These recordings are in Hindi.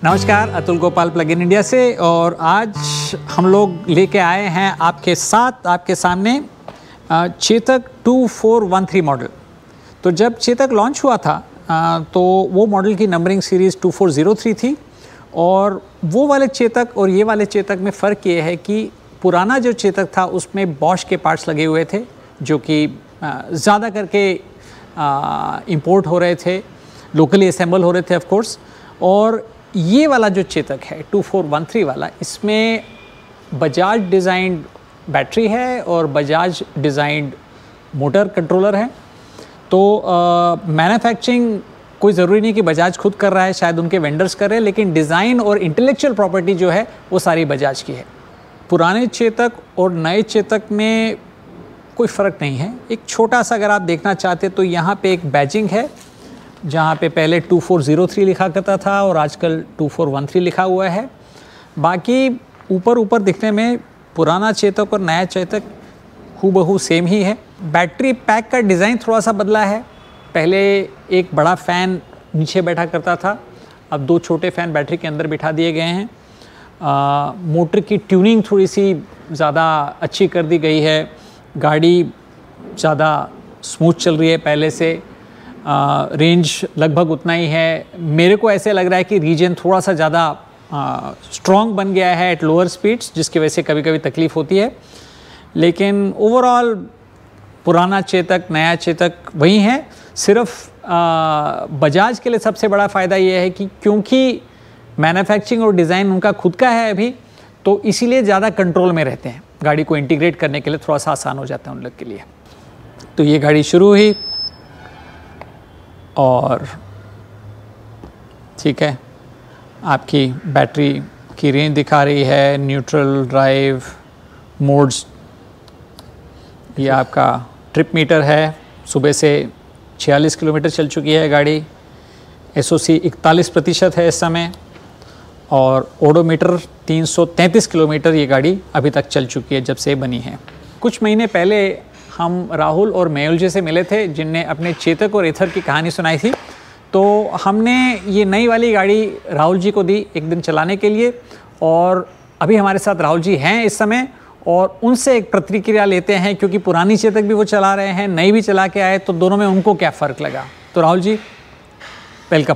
नमस्कार, Atul Gopal plug in India से। और आज हम लोग लेके आए हैं आपके सामने चेतक 2413 मॉडल। तो जब चेतक लॉन्च हुआ था तो वो मॉडल की नंबरिंग सीरीज़ 2403 थी। और वो वाले चेतक और ये वाले चेतक में फ़र्क ये है कि पुराना जो चेतक था उसमें बॉश के पार्ट्स लगे हुए थे जो कि ज़्यादा करके इंपोर्ट हो रहे थे, लोकली असेंबल हो रहे थे ऑफ कोर्स। और ये वाला जो चेतक है 2413 वाला, इसमें बजाज डिज़ाइंड बैटरी है और बजाज डिज़ाइंड मोटर कंट्रोलर है। तो मैन्युफैक्चरिंग कोई ज़रूरी नहीं कि बजाज खुद कर रहा है, शायद उनके वेंडर्स कर रहे हैं, लेकिन डिज़ाइन और इंटेलेक्चुअल प्रॉपर्टी जो है वो सारी बजाज की है। पुराने चेतक और नए चेतक में कोई फ़र्क नहीं है। एक छोटा सा अगर आप देखना चाहते तो यहाँ पे एक बैजिंग है जहाँ पे पहले 2403 लिखा करता था और आजकल 2413 लिखा हुआ है। बाकी ऊपर दिखने में पुराना चेतक और नया चेतक हूबहू सेम ही है। बैटरी पैक का डिज़ाइन थोड़ा सा बदला है। पहले एक बड़ा फ़ैन नीचे बैठा करता था, अब 2 छोटे फ़ैन बैटरी के अंदर बिठा दिए गए हैं। मोटर की ट्यूनिंग थोड़ी सी ज़्यादा अच्छी कर दी गई है। गाड़ी ज़्यादा स्मूथ चल रही है पहले से। रेंज लगभग उतना ही है। मेरे को ऐसे लग रहा है कि रीजन थोड़ा सा ज़्यादा स्ट्रॉन्ग बन गया है एट लोअर स्पीड्स, जिसकी वजह से कभी कभी तकलीफ़ होती है। लेकिन ओवरऑल पुराना चेतक नया चेतक वही है। सिर्फ बजाज के लिए सबसे बड़ा फ़ायदा ये है कि क्योंकि मैन्युफैक्चरिंग और डिज़ाइन उनका खुद का है अभी, तो इसीलिए ज़्यादा कंट्रोल में रहते हैं। गाड़ी को इंटीग्रेट करने के लिए थोड़ा सा आसान हो जाता है उन लोग के लिए। तो ये गाड़ी शुरू हुई और ठीक है, आपकी बैटरी की रेंज दिखा रही है, न्यूट्रल, ड्राइव, मोड्स। ये आपका ट्रिप मीटर है। सुबह से 46 किलोमीटर चल चुकी है गाड़ी। एसओसी 41% है इस समय। और ओडोमीटर 333 किलोमीटर ये गाड़ी अभी तक चल चुकी है जब से बनी है। कुछ महीने पहले हम राहुल और मेहुल जी से मिले थे जिनने अपने चेतक और एथर की कहानी सुनाई थी। तो हमने ये नई वाली गाड़ी राहुल जी को दी एक दिन चलाने के लिए। और अभी हमारे साथ राहुल जी हैं इस समय और उनसे एक प्रतिक्रिया लेते हैं, क्योंकि पुरानी चेतक भी वो चला रहे हैं, नई भी चला के आए, तो दोनों में उनको क्या फ़र्क लगा। तो राहुल जी, वेलकम।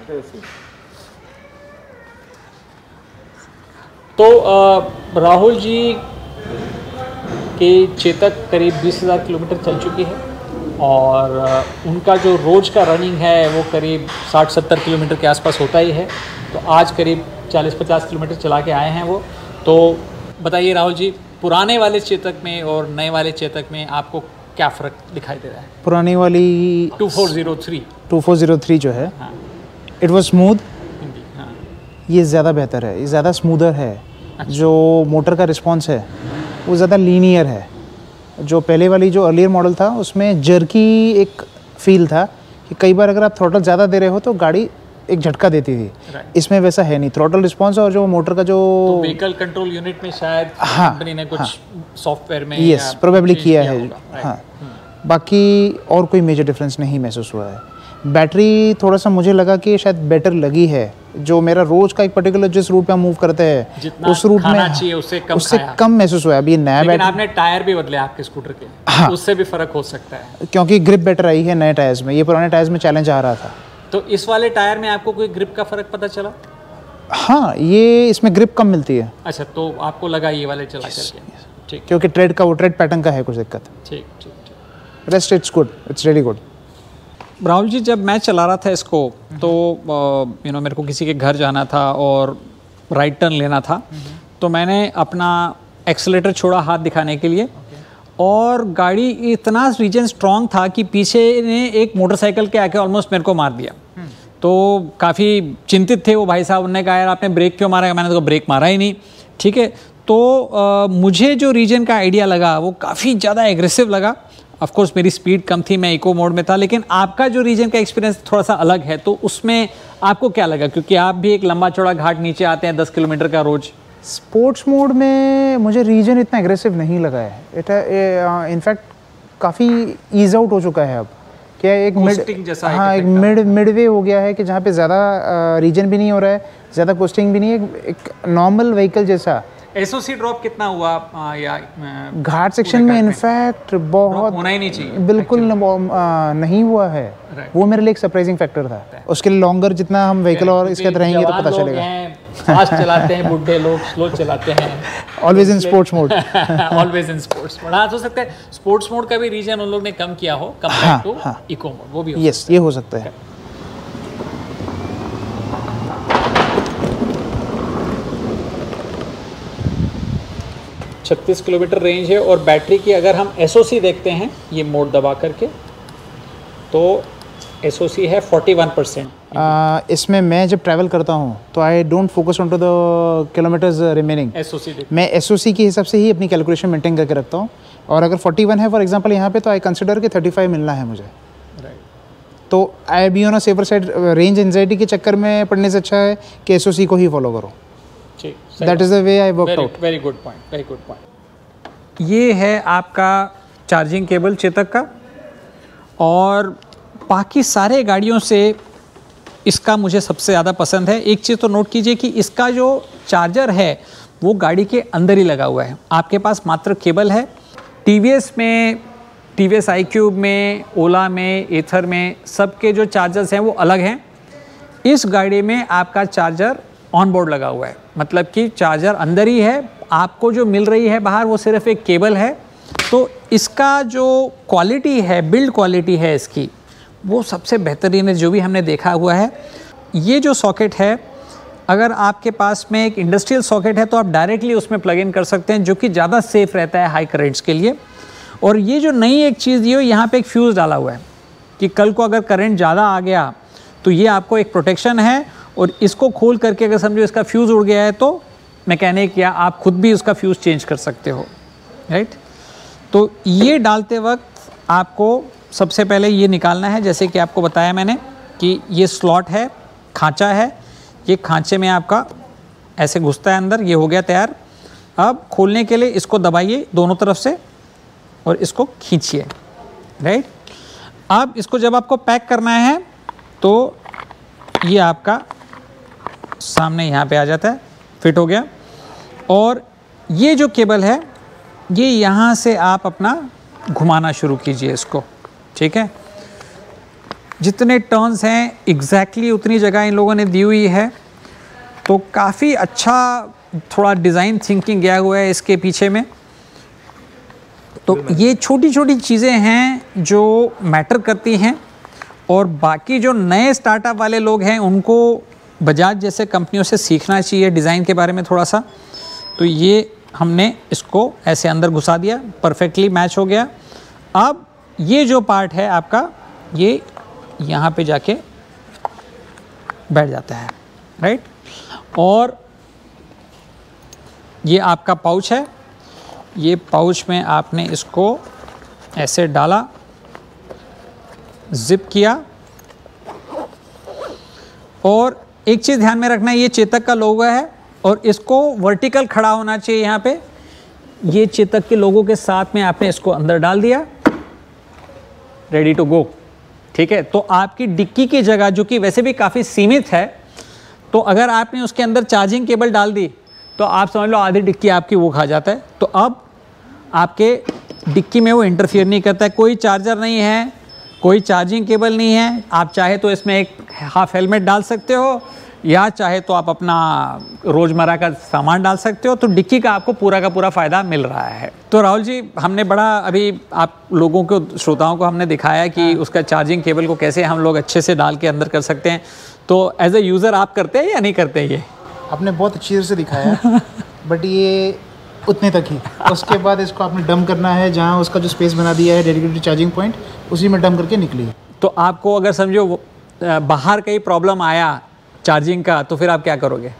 तो राहुल जी के चेतक करीब 20,000 किलोमीटर चल चुकी है और उनका जो रोज़ का रनिंग है वो करीब 60-70 किलोमीटर के आसपास होता ही है। तो आज करीब 40-50 किलोमीटर चला के आए हैं वो। तो बताइए राहुल जी, पुराने वाले चेतक में और नए वाले चेतक में आपको क्या फ़र्क दिखाई दे रहा है? पुरानी वाली 2403 जो है, हाँ, इट वाज स्मूथ। हाँ, ये ज़्यादा बेहतर है, ये ज़्यादा स्मूदर है। अच्छा। जो मोटर का रिस्पांस है वो ज़्यादा लीनियर है। जो पहले वाली जो अर्लियर मॉडल था उसमें जर्की एक फील था कि कई बार अगर आप थ्रॉटल ज़्यादा दे रहे हो तो गाड़ी एक झटका देती थी। इसमें वैसा है नहीं। थ्रॉटल रिस्पांस और जो मोटर का जो व्हीकल कंट्रोल यूनिट में शायद हाँ, कंपनी ने कुछ हाँ, सॉफ्टवेयर में यस प्रोबेबली किया है। होगा। हाँ, बाकी और कोई मेजर डिफरेंस नहीं महसूस हुआ है। बैटरी थोड़ा सा मुझे लगा कि शायद बेटर लगी है। जो मेरा रोज का एक पर्टिकुलर जिस रूट पे हम मूव करते हैं उस रूट में उससे कम महसूस हुआ। अभी नया बैटरी, आपने टायर भी बदले आपके स्कूटर के, हाँ, उससे भी फर्क हो सकता है क्योंकि ग्रिप बेटर आई है नए टायर्स में। ये पुराने टायर्स में चैलेंज आ रहा था। तो इस वाले टायर में आपको कोई ग्रिप का फर्क पता चला? हाँ, ये इसमें ग्रिप कम मिलती है। अच्छा, तो आपको लगा ये वाले चला करके? ठीक, क्योंकि ट्रेड पैटर्न का है कुछ दिक्कत। ठीक। Rest it's good, it's really good. Rahul ji, जब मैं चला रहा था इसको तो मेरे को किसी के घर जाना था और राइट टर्न लेना था। तो मैंने अपना एक्सेलेटर छोड़ा हाथ दिखाने के लिए और गाड़ी इतना रीजन स्ट्रांग था कि पीछे ने एक मोटरसाइकिल के आके ऑलमोस्ट मेरे को मार दिया। तो काफ़ी चिंतित थे वो भाई साहब। उन्होंने कहा यार आपने ब्रेक क्यों मारा? मैंने तो ब्रेक मारा ही नहीं। ठीक है, तो मुझे जो रीजन का आइडिया लगा वो काफ़ी ज़्यादा एग्रेसिव लगा। ऑफ कोर्स मेरी स्पीड कम थी, मैं इको मोड में था, लेकिन आपका जो रीजन का एक्सपीरियंस थोड़ा सा अलग है। तो उसमें आपको क्या लगा? क्योंकि आप भी एक लंबा चौड़ा घाट नीचे आते हैं 10 किलोमीटर का रोज। स्पोर्ट्स मोड में मुझे रीजन इतना एग्रेसिव नहीं लगा है। इनफैक्ट काफ़ी ईज आउट हो चुका है अब। क्या एक कोस्टिंग जैसा हाँ एक मिडवे हो गया है कि जहाँ पे ज़्यादा रीजन भी नहीं हो रहा है, ज़्यादा कोस्टिंग भी नहीं है, एक नॉर्मल व्हीकल जैसा। एसओसी ड्रॉप कितना हुआ या घाट सेक्शन में इनफैक्ट बहुत होना ही नहीं चाहिए, बिल्कुल नहीं हुआ है। वो मेरे लिए एक सरप्राइजिंग फैक्टर था। उसके लिए लॉन्गर जितना हम व्हीकल और इसके साथ रहेंगे तो पता चलेगा। फास्ट चलाते हैं, बुढ़े लोग स्लो चलाते हैं, always in sports mode. Always in sports mode. हाँ, हो सकता है स्पोर्ट्स मोड का भी रीजन उन लोग ने कम किया हो कंपेयर टू इको मोड, वो भी यस, ये हो सकता है। 36 किलोमीटर रेंज है और बैटरी की अगर हम एसओसी देखते हैं ये मोड दबा करके तो एसओसी है 41%। इसमें मैं जब ट्रैवल करता हूँ तो I don't focus on to the kilometres remaining. SOC मैं एसओसी के हिसाब से ही अपनी कैलकुलेशन मेंटेन करके रखता हूँ। और अगर 41 है फॉर एग्जांपल यहाँ पे, तो आई कंसिडर कि 35 मिलना है मुझे। तो I be on a safer side. Range anxiety के चक्कर में पड़ने से अच्छा है कि एसओसी को ही फॉलो करो। That is the way I work out. Very good point, very good point. ये है आपका चार्जिंग केबल चेतक का, और बाकी सारे गाड़ियों से इसका मुझे सबसे ज़्यादा पसंद है। एक चीज़ तो नोट कीजिए कि इसका जो चार्जर है वो गाड़ी के अंदर ही लगा हुआ है, आपके पास मात्र केबल है। टीवीएस में, टीवीएस iQube में, ओला में, एथर में, सबके जो चार्जर्स हैं वो अलग हैं। इस गाड़ी में आपका चार्जर ऑन बोर्ड लगा हुआ है, मतलब कि चार्जर अंदर ही है, आपको जो मिल रही है बाहर वो सिर्फ एक केबल है। तो इसका जो क्वालिटी है, बिल्ड क्वालिटी है इसकी, वो सबसे बेहतरीन है जो भी हमने देखा हुआ है। ये जो सॉकेट है, अगर आपके पास में एक इंडस्ट्रियल सॉकेट है तो आप डायरेक्टली उसमें प्लग इन कर सकते हैं, जो कि ज़्यादा सेफ रहता है हाई करेंट्स के लिए। और ये जो नई एक चीज़ ये यहाँ पे एक फ्यूज़ डाला हुआ है कि कल को अगर करंट ज़्यादा आ गया तो ये आपको एक प्रोटेक्शन है। और इसको खोल करके अगर समझो इसका फ्यूज़ उड़ गया है तो मैकेनिक या आप खुद भी उसका फ्यूज़ चेंज कर सकते हो, राइट। तो ये डालते वक्त आपको सबसे पहले ये निकालना है, जैसे कि आपको बताया मैंने कि ये स्लॉट है, खांचा है, ये खांचे में आपका ऐसे घुसता है अंदर। ये हो गया तैयार। अब खोलने के लिए इसको दबाइए दोनों तरफ से और इसको खींचिए, राइट। अब इसको जब आपको पैक करना है तो ये आपका सामने यहाँ पे आ जाता है, फिट हो गया। और ये जो केबल है ये यहाँ से आप अपना घुमाना शुरू कीजिए इसको, ठीक है। जितने टर्न्स हैं एग्जैक्टली उतनी जगह इन लोगों ने दी हुई है, तो काफ़ी अच्छा थोड़ा डिज़ाइन थिंकिंग गया हुआ है इसके पीछे में। तो ये छोटी छोटी चीज़ें हैं जो मैटर करती हैं, और बाकी जो नए स्टार्टअप वाले लोग हैं उनको बजाज जैसे कंपनियों से सीखना चाहिए डिज़ाइन के बारे में थोड़ा सा। तो ये हमने इसको ऐसे अंदर घुसा दिया, परफेक्टली मैच हो गया। अब ये जो पार्ट है आपका, ये यहाँ पे जाके बैठ जाता है, राइट। और ये आपका पाउच है, ये पाउच में आपने इसको ऐसे डाला, जिप किया। और एक चीज़ ध्यान में रखना है, ये चेतक का लोगो है और इसको वर्टिकल खड़ा होना चाहिए यहाँ पे। ये चेतक के लोगों के साथ में आपने इसको अंदर डाल दिया, रेडी टू गो, ठीक है। तो आपकी डिक्की की जगह जो कि वैसे भी काफ़ी सीमित है, तो अगर आपने उसके अंदर चार्जिंग केबल डाल दी तो आप समझ लो आधी डिक्की आपकी वो खा जाता है। तो अब आपके डिक्की में वो इंटरफियर नहीं करता है, कोई चार्जर नहीं है, कोई चार्जिंग केबल नहीं है। आप चाहे तो इसमें एक हाफ हेलमेट डाल सकते हो, या चाहे तो आप अपना रोज़मर्रा का सामान डाल सकते हो। तो डिक्की का आपको पूरा का पूरा फ़ायदा मिल रहा है। तो राहुल जी, हमने बड़ा अभी आप लोगों को, श्रोताओं को हमने दिखाया कि उसका चार्जिंग केबल को कैसे हम लोग अच्छे से डाल के अंदर कर सकते हैं। तो एज ए यूज़र आप करते हैं या नहीं करते? ये आपने बहुत अच्छी तरह से दिखाया बट ये उतने तक ही। उसके बाद इसको आपने डंप करना है, जहाँ उसका जो स्पेस बना दिया है डेडिकेटेड चार्जिंग पॉइंट, उसी में डंप करके निकलिए। तो आपको अगर समझो बाहर कहीं प्रॉब्लम आया चार्जिंग का, तो फिर आप क्या करोगे?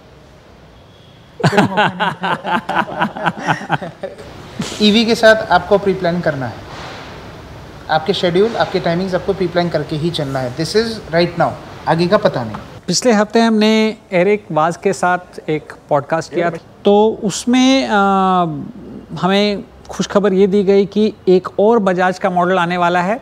ईवी के साथ आपको प्री प्लान करना है, आपके शेड्यूल, आपके टाइमिंग्स आपको प्री प्लान करके ही चलना है। दिस इज़ राइट नाउ, आगे का पता नहीं। पिछले हफ्ते हमने एरिक वाज के साथ एक पॉडकास्ट किया, तो उसमें हमें खुशखबर ये दी गई कि एक और बजाज का मॉडल आने वाला है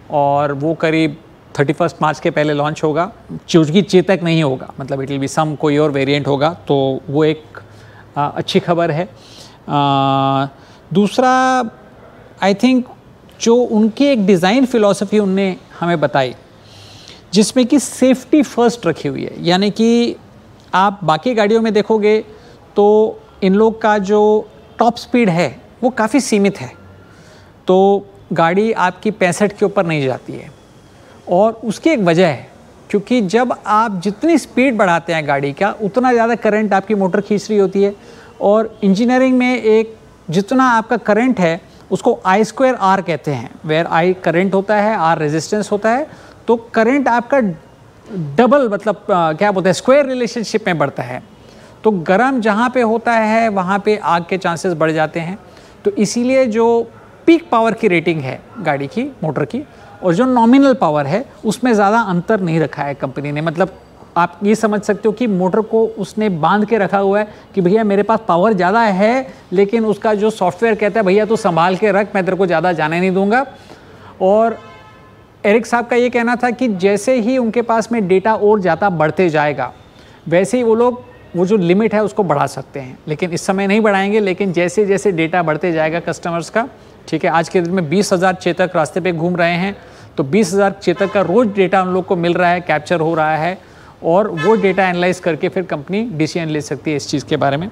और वो करीब 31 मार्च के पहले लॉन्च होगा। चूँकि चेतक नहीं होगा, मतलब इट विल बी सम कोई और वेरिएंट होगा, तो वो एक अच्छी खबर है। दूसरा, आई थिंक जो उनकी एक डिज़ाइन फ़िलॉसफी उनने हमें बताई, जिसमें कि सेफ्टी फर्स्ट रखी हुई है। यानी कि आप बाकी गाड़ियों में देखोगे तो इन लोग का जो टॉप स्पीड है वो काफ़ी सीमित है, तो गाड़ी आपकी 65 के ऊपर नहीं जाती है। और उसकी एक वजह है, क्योंकि जब आप जितनी स्पीड बढ़ाते हैं गाड़ी का, उतना ज़्यादा करंट आपकी मोटर खींच रही होती है। और इंजीनियरिंग में एक जितना आपका करंट है उसको I²R कहते हैं, वेयर I करंट होता है, R रेजिस्टेंस होता है। तो करंट आपका डबल, मतलब क्या बोलते हैं, स्क्वायर रिलेशनशिप में बढ़ता है। तो गर्म जहाँ पे होता है वहाँ पे आग के चांसेस बढ़ जाते हैं। तो इसीलिए जो पीक पावर की रेटिंग है गाड़ी की, मोटर की, और जो नॉमिनल पावर है उसमें ज़्यादा अंतर नहीं रखा है कंपनी ने। मतलब आप ये समझ सकते हो कि मोटर को उसने बांध के रखा हुआ है कि भैया मेरे पास पावर ज़्यादा है, लेकिन उसका जो सॉफ्टवेयर कहता है भैया तू संभाल के रख, मैं तेरे को ज़्यादा जाने नहीं दूंगा। और एरिक साहब का ये कहना था कि जैसे ही उनके पास में डेटा और ज़्यादा बढ़ते जाएगा, वैसे ही वो लोग वो जो लिमिट है उसको बढ़ा सकते हैं, लेकिन इस समय नहीं बढ़ाएंगे। लेकिन जैसे जैसे डेटा बढ़ते जाएगा कस्टमर्स का, ठीक है, आज के दिन में 20,000 चेतक रास्ते पे घूम रहे हैं, तो 20,000 चेतक का रोज़ डेटा उन लोग को मिल रहा है, कैप्चर हो रहा है, और वो डेटा एनालाइज करके फिर कंपनी डिसीजन ले सकती है इस चीज़ के बारे में।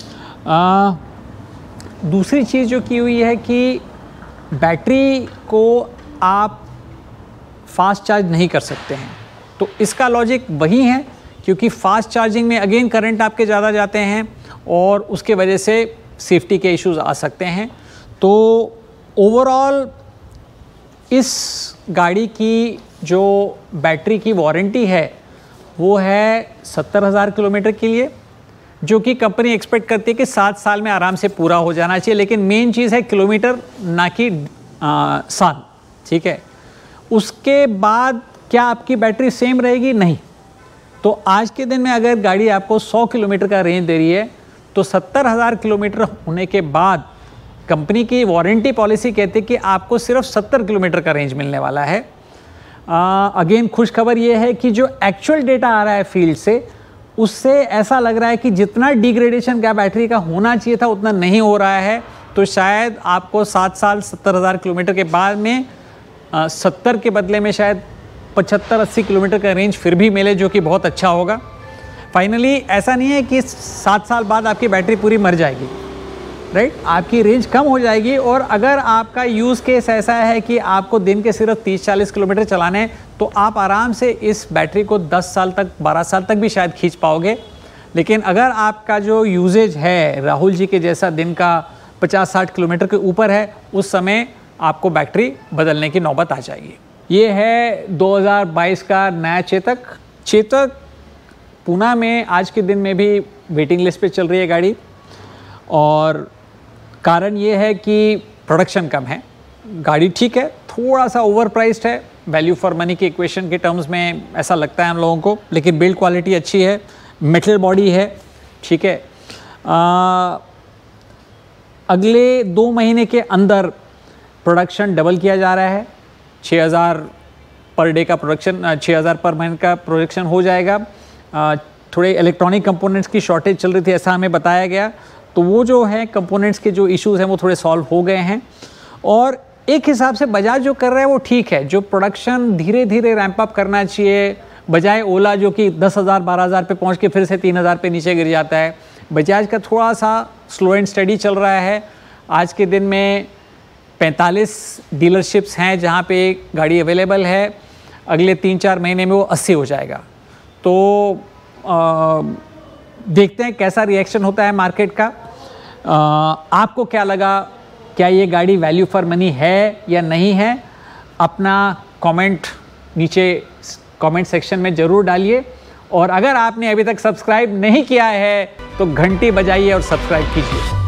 दूसरी चीज़ जो की हुई है कि बैटरी को आप फास्ट चार्ज नहीं कर सकते हैं, तो इसका लॉजिक वही है, क्योंकि फास्ट चार्जिंग में अगेन करंट आपके ज़्यादा जाते हैं और उसके वजह से सेफ्टी के इश्यूज आ सकते हैं। तो ओवरऑल इस गाड़ी की जो बैटरी की वारंटी है वो है 70,000 किलोमीटर के लिए, जो कि कंपनी एक्सपेक्ट करती है कि 7 साल में आराम से पूरा हो जाना चाहिए। लेकिन मेन चीज़ है किलोमीटर, ना कि साल, ठीक है। उसके बाद क्या आपकी बैटरी सेम रहेगी? नहीं। तो आज के दिन में अगर गाड़ी आपको 100 किलोमीटर का रेंज दे रही है, तो 70,000 किलोमीटर होने के बाद कंपनी की वारंटी पॉलिसी कहती है कि आपको सिर्फ 70 किलोमीटर का रेंज मिलने वाला है। अगेन खुशखबर ये है कि जो एक्चुअल डेटा आ रहा है फील्ड से, उससे ऐसा लग रहा है कि जितना डिग्रेडेशन का बैटरी का होना चाहिए था उतना नहीं हो रहा है। तो शायद आपको 7 साल 70,000 किलोमीटर के बाद में 70 के बदले में शायद 75-80 किलोमीटर का रेंज फिर भी मिले, जो कि बहुत अच्छा होगा। फाइनली ऐसा नहीं है कि 7 साल बाद आपकी बैटरी पूरी मर जाएगी, राइट, आपकी रेंज कम हो जाएगी। और अगर आपका यूज़ केस ऐसा है कि आपको दिन के सिर्फ 30-40 किलोमीटर चलाने हैं, तो आप आराम से इस बैटरी को 10 साल तक, 12 साल तक भी शायद खींच पाओगे। लेकिन अगर आपका जो यूजेज है राहुल जी के जैसा दिन का 50-60 किलोमीटर के ऊपर है, उस समय आपको बैटरी बदलने की नौबत आ जाएगी। ये है 2022 का नया चेतक पूना में आज के दिन में भी वेटिंग लिस्ट पे चल रही है गाड़ी। और कारण ये है कि प्रोडक्शन कम है, गाड़ी ठीक है, थोड़ा सा ओवर प्राइस्ड है, वैल्यू फॉर मनी के इक्वेशन के टर्म्स में ऐसा लगता है हम लोगों को, लेकिन बिल्ड क्वालिटी अच्छी है, मेटल बॉडी है, ठीक है। अगले 2 महीने के अंदर प्रोडक्शन डबल किया जा रहा है, 6,000 पर डे का प्रोडक्शन, 6,000 पर महीने का प्रोडक्शन हो जाएगा। थोड़े इलेक्ट्रॉनिक कंपोनेंट्स की शॉर्टेज चल रही थी, ऐसा हमें बताया गया, तो वो जो है कंपोनेंट्स के जो इश्यूज हैं वो थोड़े सॉल्व हो गए हैं। और एक हिसाब से बजाज जो कर रहा है वो ठीक है, जो प्रोडक्शन धीरे धीरे रैंप अप करना चाहिए, बजाय ओला जो कि 10,000 12,000 पे पहुंच के फिर से 3,000 पे नीचे गिर जाता है। बजाज का थोड़ा सा स्लो एंड स्टडी चल रहा है। आज के दिन में 45 डीलरशिप्स हैं जहां पे गाड़ी अवेलेबल है, अगले 3-4 महीने में वो 80 हो जाएगा। तो देखते हैं कैसा रिएक्शन होता है मार्केट का। आपको क्या लगा, क्या ये गाड़ी वैल्यू फॉर मनी है या नहीं है? अपना कमेंट नीचे कमेंट सेक्शन में ज़रूर डालिए। और अगर आपने अभी तक सब्सक्राइब नहीं किया है तो घंटी बजाइए और सब्सक्राइब कीजिए।